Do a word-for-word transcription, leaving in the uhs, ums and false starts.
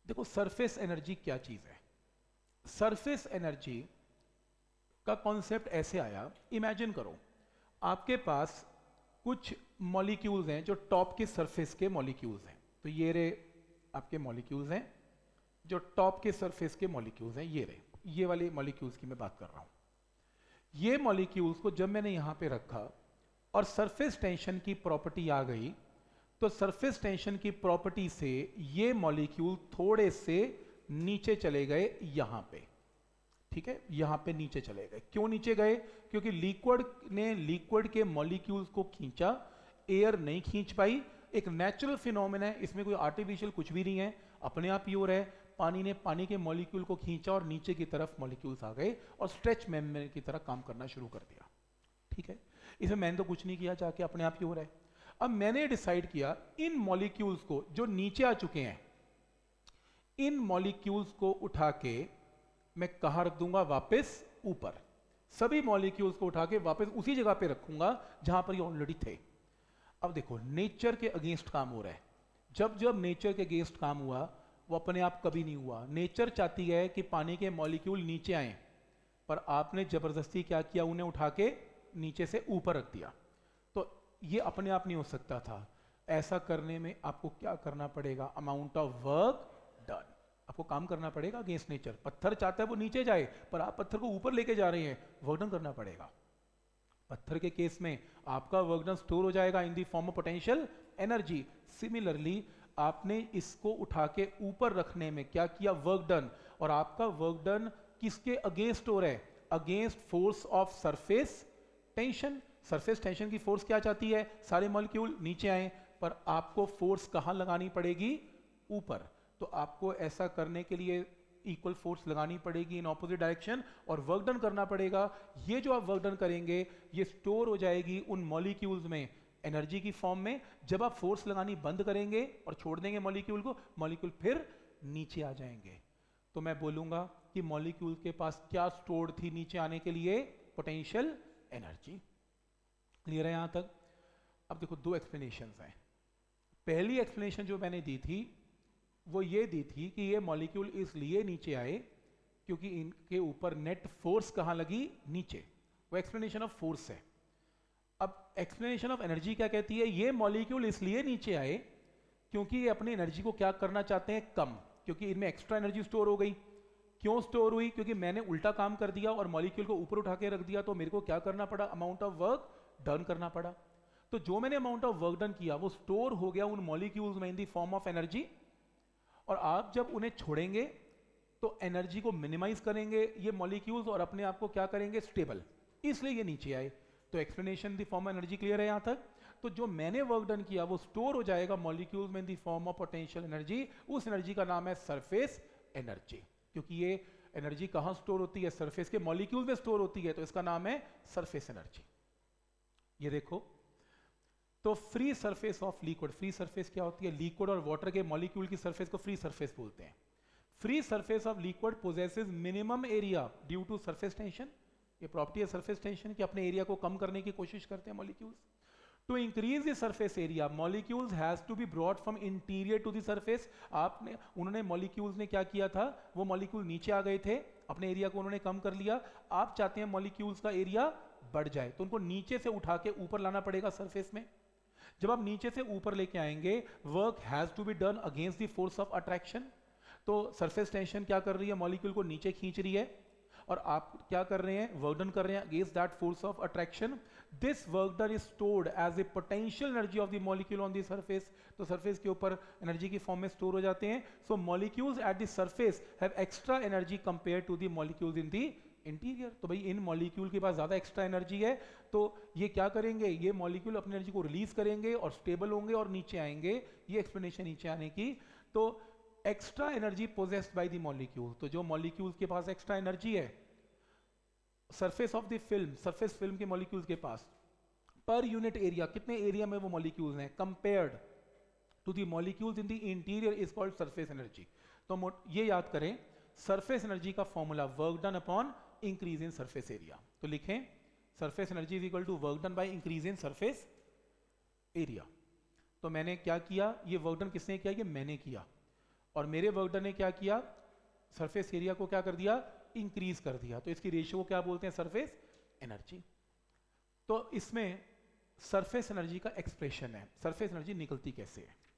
देखो surface energy क्या चीज है। सरफेस एनर्जी का कॉन्सेप्ट ऐसे आया, इमेजिन करो आपके पास कुछ मॉलिक्यूल्स हैं जो टॉप के सरफेस के मॉलिक्यूल्स हैं। तो ये रे आपके मॉलिक्यूल्स हैं जो टॉप के सरफेस के मॉलिक्यूल्स हैं, ये रे ये वाले मॉलिक्यूल्स की मैं बात कर रहा हूं। ये मॉलिक्यूल्स को जब मैंने यहां पे रखा और सरफेस टेंशन की प्रॉपर्टी आ गई, तो सरफेस टेंशन की प्रॉपर्टी से ये मॉलिक्यूल थोड़े से नीचे चले गए यहां पे, ठीक है, यहां पे नीचे चले गए। क्यों नीचे गए? क्योंकि लिक्विड ने लिक्विड के मॉलिक्यूल्स को खींचा, एयर नहीं खींच पाई। एक नेचुरल फिनोमेना है, इसमें कोई आर्टिफिशियल कुछ भी नहीं है, अपने आप प्योर है। पानी ने पानी के मॉलिक्यूल को खींचा और नीचे की तरफ मॉलिक्यूल्स आ गए और स्ट्रेच मेम्ब्रेन की तरह काम करना शुरू कर दिया, ठीक है। इसमें मैंने तो कुछ नहीं किया, जाके अपने आप प्योर है। अब मैंने डिसाइड किया इन मॉलिक्यूल्स को जो नीचे आ चुके हैं, इन मॉलिक्यूल्स को उठा के मैं कहां रख दूंगा? वापस ऊपर। सभी मॉलिक्यूल्स को उठा के वापस उसी जगह पे रखूंगा जहां पर ये ऑलरेडी थे। अब देखो नेचर के अगेंस्ट काम हो रहा है। जब जब नेचर के अगेंस्ट काम हुआ वो अपने आप कभी नहीं हुआ। नेचर चाहती है कि पानी के मॉलिक्यूल नीचे आए, पर आपने जबरदस्ती क्या किया? उन्हें उठा के नीचे से ऊपर रख दिया। तो ये अपने आप नहीं हो सकता था। ऐसा करने में आपको क्या करना पड़ेगा? अमाउंट ऑफ वर्क डन, आपको काम करना पड़ेगा अगेंस्ट नेचर। पत्थर चाहता है वो नीचे जाए, पर आप पत्थर को ऊपर लेके जा रहे हैं, वर्क डन करना पड़ेगा। पत्थर के केस में आपका वर्क डन स्टोर हो जाएगा in the form of potential energy. Similarly आपने इसको उठा के ऊपर रखने में क्या किया? Work done. और आपका वर्क डन किसके अगेंस्ट हो रहा है? Against force of surface tension. Surface tension की फोर्स क्या चाहती है? सारे मॉलिक्यूल नीचे आए, पर आपको फोर्स कहां लगानी पड़ेगी? ऊपर। तो आपको ऐसा करने के लिए इक्वल फोर्स लगानी पड़ेगी इन ऑपोजिट डायरेक्शन और वर्क डन करना पड़ेगा। ये जो आप वर्क डन करेंगे ये स्टोर हो जाएगी उन मॉलिक्यूल्स में एनर्जी की फॉर्म में। जब आप फोर्स लगानी बंद करेंगे और छोड़ देंगे मॉलिक्यूल को, मॉलिक्यूल फिर नीचे आ जाएंगे। तो मैं बोलूंगा कि मॉलिक्यूल के पास क्या स्टोर्ड थी नीचे आने के लिए? Potential energy. क्लियर है यहां तक? अब देखो दो एक्सप्लेनेशंस हैं। पहली एक्सप्लेनेशन जो मैंने दी थी वो ये दी थी कि ये मॉलिक्यूल इसलिए नीचे आए क्योंकि इनके ऊपर नेट फोर्स कहां लगी? नीचे। वो एक्सप्लेनेशन ऑफ फोर्स है। अब एक्सप्लेनेशन ऑफ एनर्जी क्या कहती है? ये मॉलिक्यूल इसलिए नीचे आए क्योंकि ये अपनी एनर्जी को क्या करना चाहते हैं? कम, क्योंकि इनमें एक्स्ट्रा एनर्जी स्टोर हो गई। क्यों स्टोर हुई? क्योंकि मैंने उल्टा काम कर दिया और मॉलिक्यूल को ऊपर उठा के रख दिया, तो मेरे को क्या करना पड़ा? अमाउंट ऑफ वर्क डन करना पड़ा। तो जो मैंने अमाउंट ऑफ वर्क डन किया वो स्टोर हो गया उन मॉलिक्यूल्स में in the form of energy. और आप जब उन्हें छोड़ेंगे तो एनर्जी को मिनिमाइज करेंगे ये मॉलिक्यूल्स और अपने आप को क्या करेंगे? स्टेबल। इसलिए ये नीचे आए। तो explanation the form of energy clear है यहां तक? तो जो मैंने वर्क डन किया वो स्टोर हो जाएगा मॉलिक्यूल्स में in the form of potential energy. उस एनर्जी का नाम है सरफेस एनर्जी। क्योंकि ये एनर्जी कहां स्टोर होती है? सरफेस के मॉलिक्यूल में स्टोर होती है, तो इसका नाम है सरफेस एनर्जी। ये देखो, तो free surface of liquid, free surface क्या होती है? लिक्विड और वाटर के मॉलिक्यूल की सरफेस को फ्री सरफेस बोलते हैं। Free surface of liquid possesses minimum area due to surface tension. ये प्रॉपर्टी है सरफेस टेंशन कि अपने एरिया को कम करने की कोशिश करते हैं molecules. To increase the surface area molecules has to be brought from interior to the surface. आपने उन्होंने मॉलिक्यूल्स ने क्या किया था? वो मॉलिक्यूल नीचे आ गए थे, अपने एरिया को उन्होंने कम कर लिया। आप चाहते हैं मॉलिक्यूल्स का एरिया बढ़ जाए, तो उनको नीचे से उठा के ऊपर लाना पड़ेगा सरफेस में। जब आप नीचे से ऊपर लेके आएंगे, work has to be done against the force of attraction. तो सरफेस टेंशन क्या कर रही है? मॉलिक्यूल को नीचे खींच रही है और आप क्या कर रहे हैं? वर्क डन कर रहे हैं against that force of attraction. This work done is stored as a potential energy of the molecule on the surface. तो सरफेस के ऊपर एनर्जी की फॉर्म में स्टोर हो जाते हैं। So molecules at the surface have extra energy compare to the molecules in the interior. तो भाई इन मॉलिक्यूल के पास ज्यादा एक्स्ट्रा एनर्जी है, तो ये क्या करेंगे? ये मॉलिक्यूल अपनी एनर्जी को रिलीज करेंगे और स्टेबल होंगे और नीचे आएंगे। ये एक्सप्लेनेशन नीचे आने की। तो extra energy possessed by the molecule. तो जो मॉलिक्यूल्स के पास एक्स्ट्रा एनर्जी है, surface of the film, surface film के मॉलिक्यूल्स के पास पर यूनिट एरिया, कितने एरिया में वो मॉलिक्यूल्स हैं compared to the molecules in the interior is called surface energy. तो ये याद करें, सरफेस एनर्जी का formula work done upon increase in surface area. तो लिखें surface energy is equal to work done by increase in surface area. तो मैंने क्या किया? ये वर्क डन किसने किया? ये मैंने किया। और मेरे वर्क डन ने क्या किया, सरफेस एरिया को क्या कर दिया, इंक्रीज कर दिया। तो इसकी रेशियो को क्या बोलते हैं, सरफेस एनर्जी। तो इसमें सरफेस एनर्जी का एक्सप्रेशन है, सरफेस एनर्जी निकलती कैसे है।